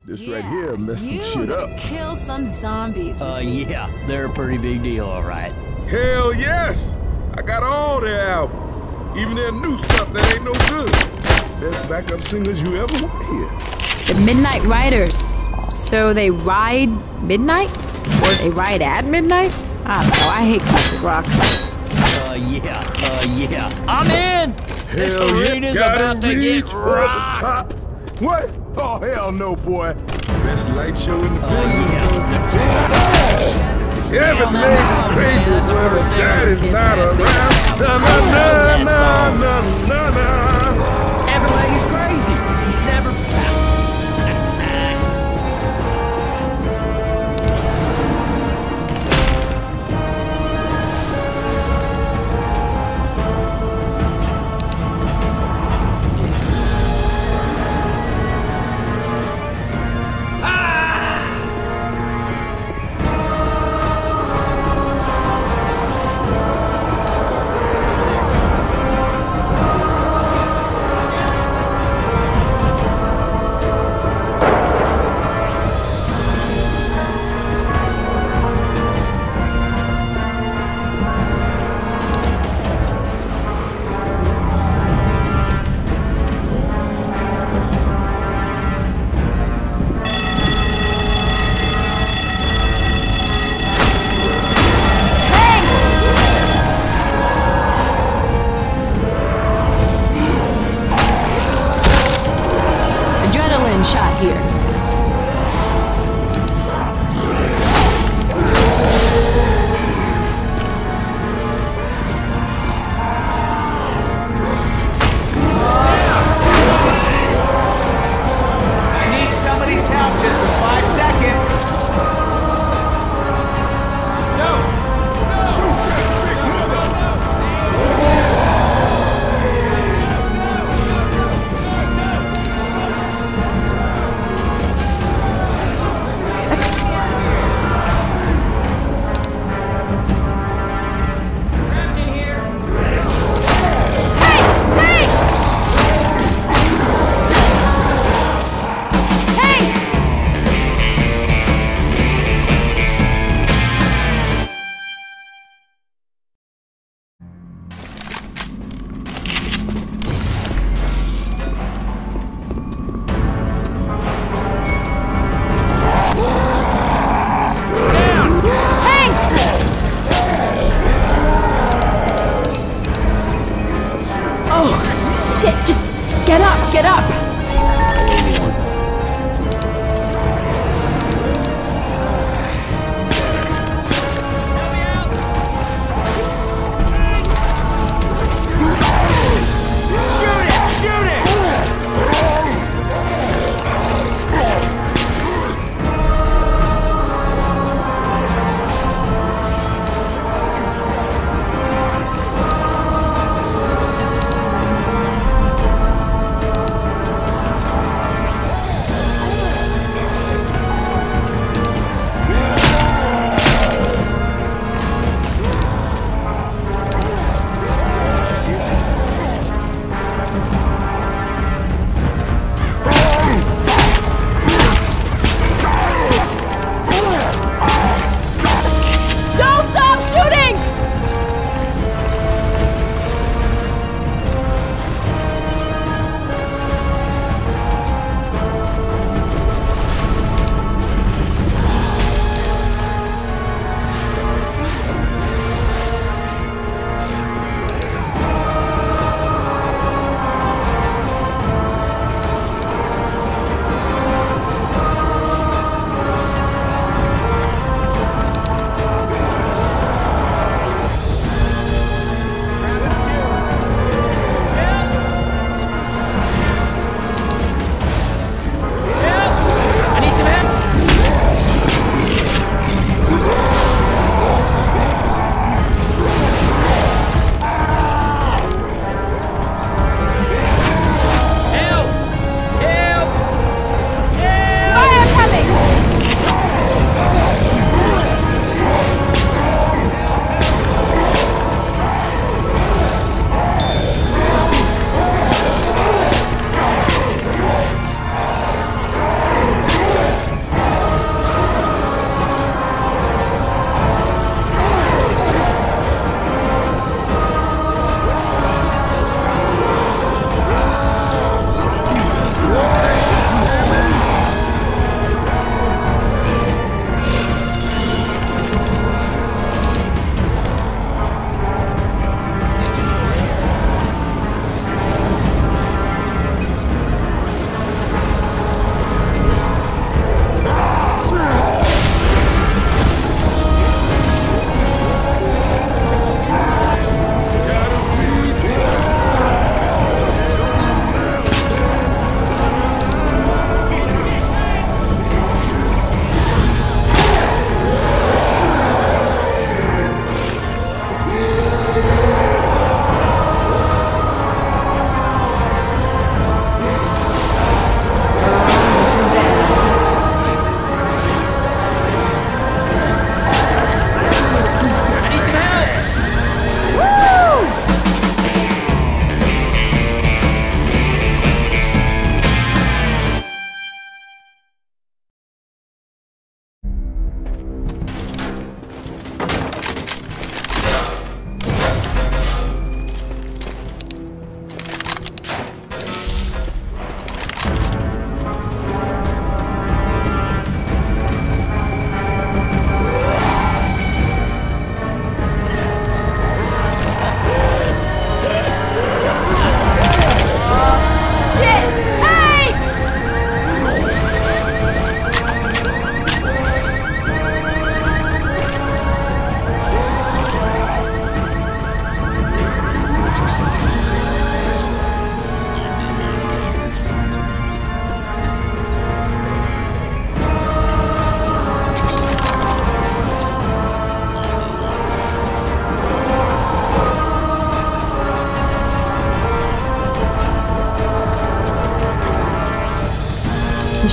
This right here messed some shit up. Kill some zombies. Yeah, they're a pretty big deal, all right. Hell yes! I got all their albums. Even their new stuff that ain't no good. Best backup singers you ever want to hear. The Midnight Riders. So they ride midnight? Or they ride at midnight? I don't know, I hate classic rock. Yeah. I'm in! This arena's about to get rocked! Top. What? Oh, hell no, boy. Best light show in the business. Yeah, but man, crazy as well as dad is not around. Na. Everybody's crazy. Never.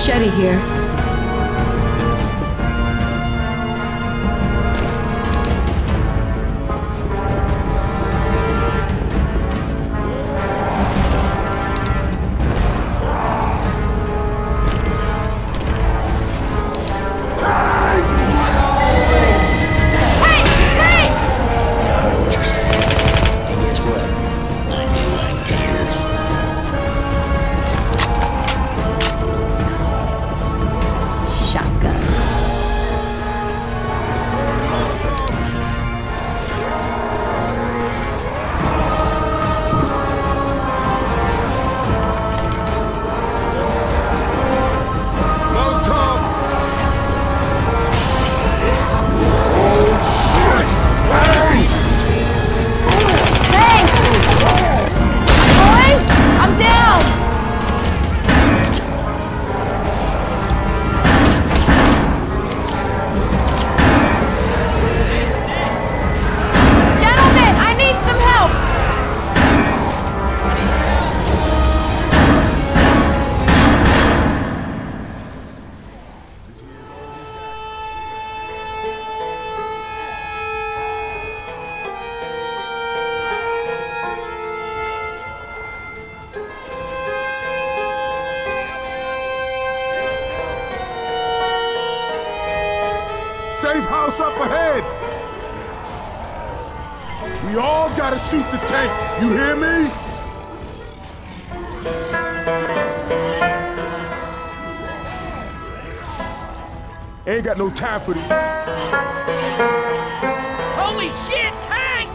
machete here. Safe house up ahead. We all gotta shoot the tank. You hear me? Ain't got no time for this. Holy shit, tank!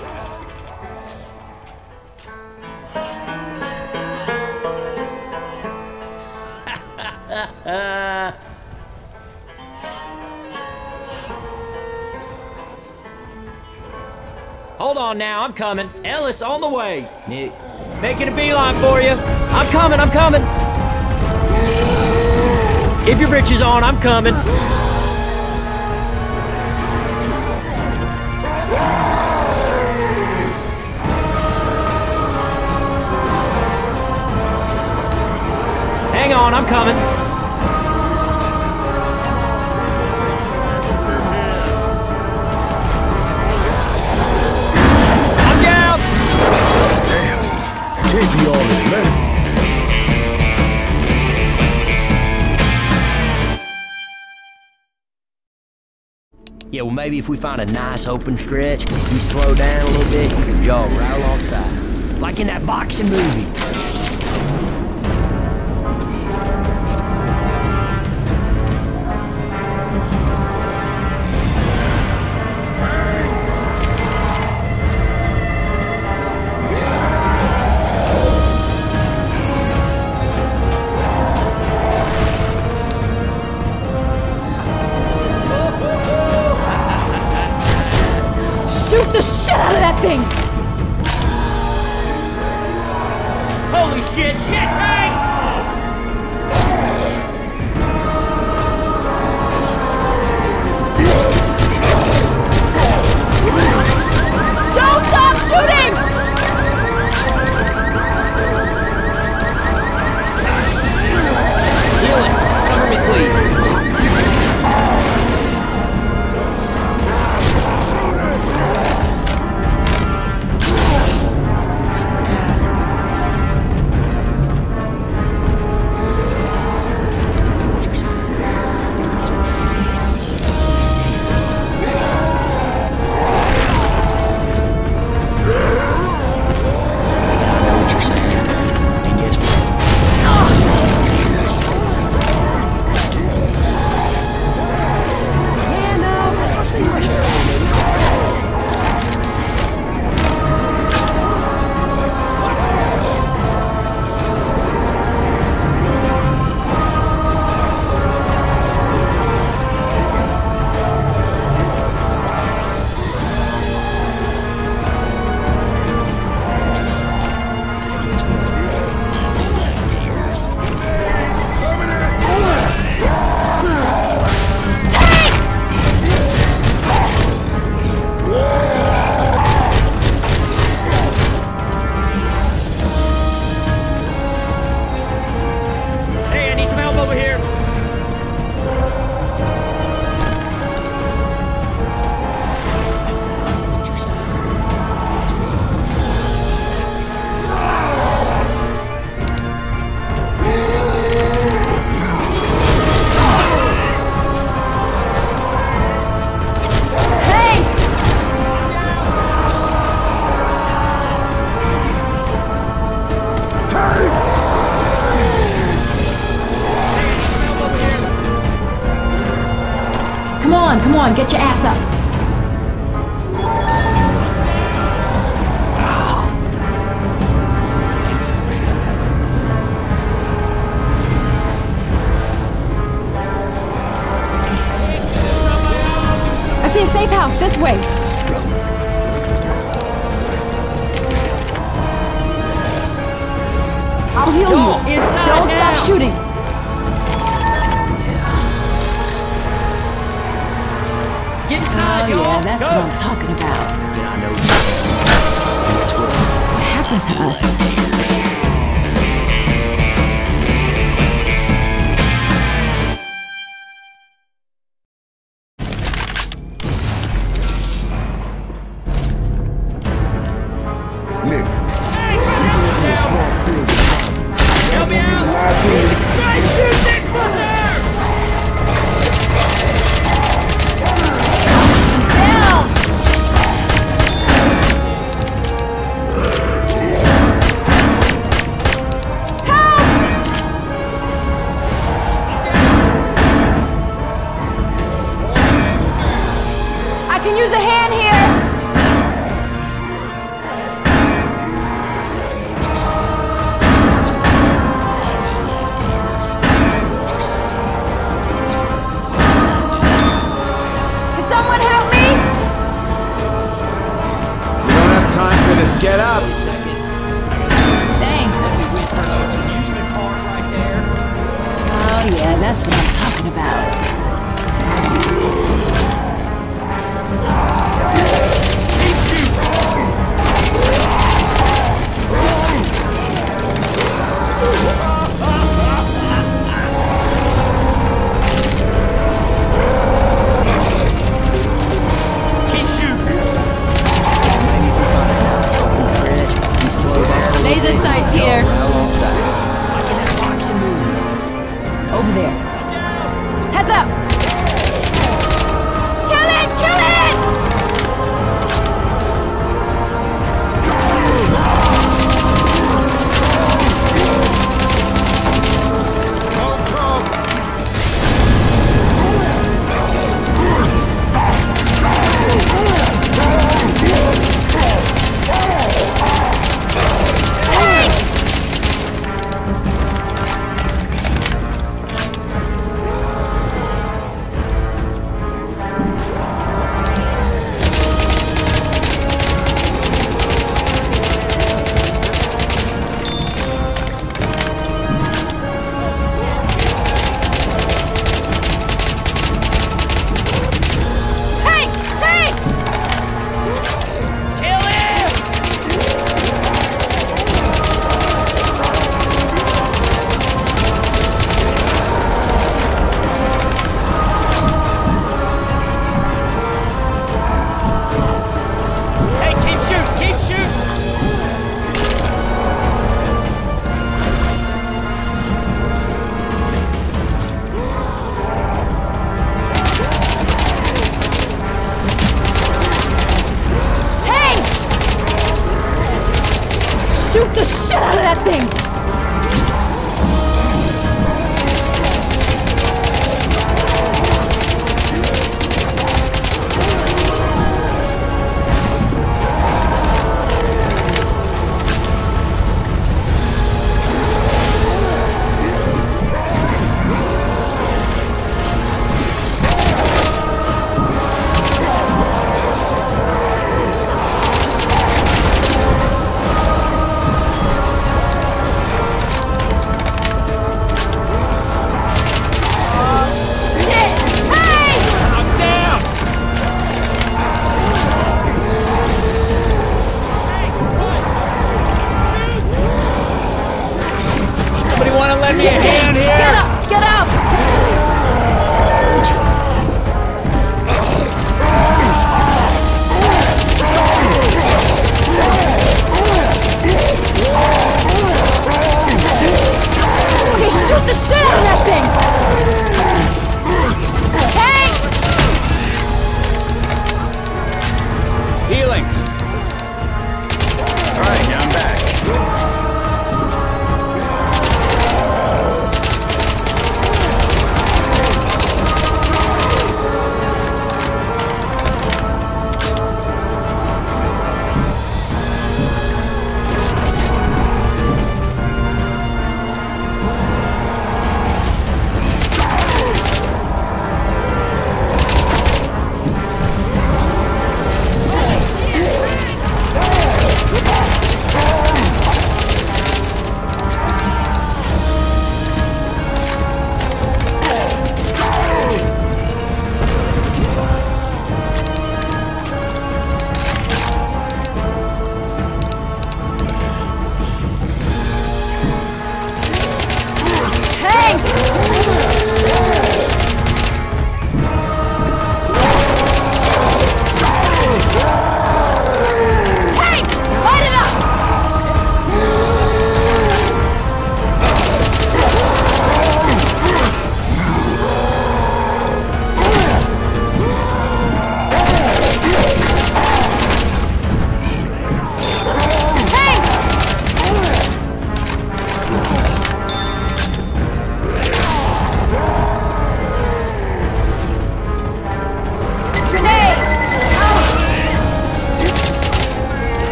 Hold on now, I'm coming. Ellis on the way. Nick, making a beeline for you. I'm coming, I'm coming. Keep your britches on, I'm coming. Hang on, I'm coming. I'm down. Damn, I can't be all this letter. Yeah, well, maybe if we find a nice open stretch, we slow down a little bit, you can jog right alongside. Like in that boxing movie. Shoot the shit out of that thing! Holy shit, shit tank! Don't stop shooting! Heal it. Cover me, please. Come on, get your ass up. I see a safe house this way. I'll heal you. Don't stop shooting. Get inside, y'all. Yeah, that's what I'm talking about. Yeah, I know. What happened to us? Nick, we going through a small field of farming. Help me out! Guys, shoot Nick from there! Down! I can use a hand here! Get up! Thanks. Oh yeah, that's what I'm talking about. Laser sights here. Over there. Heads up! Kill it! Kill it! Shoot the shit out of that thing!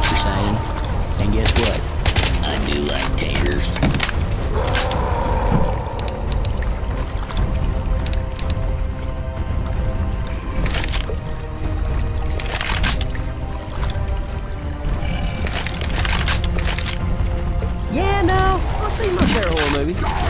what you're saying. And guess what? I do like taters. Yeah, no, I'll see my share of horror movies.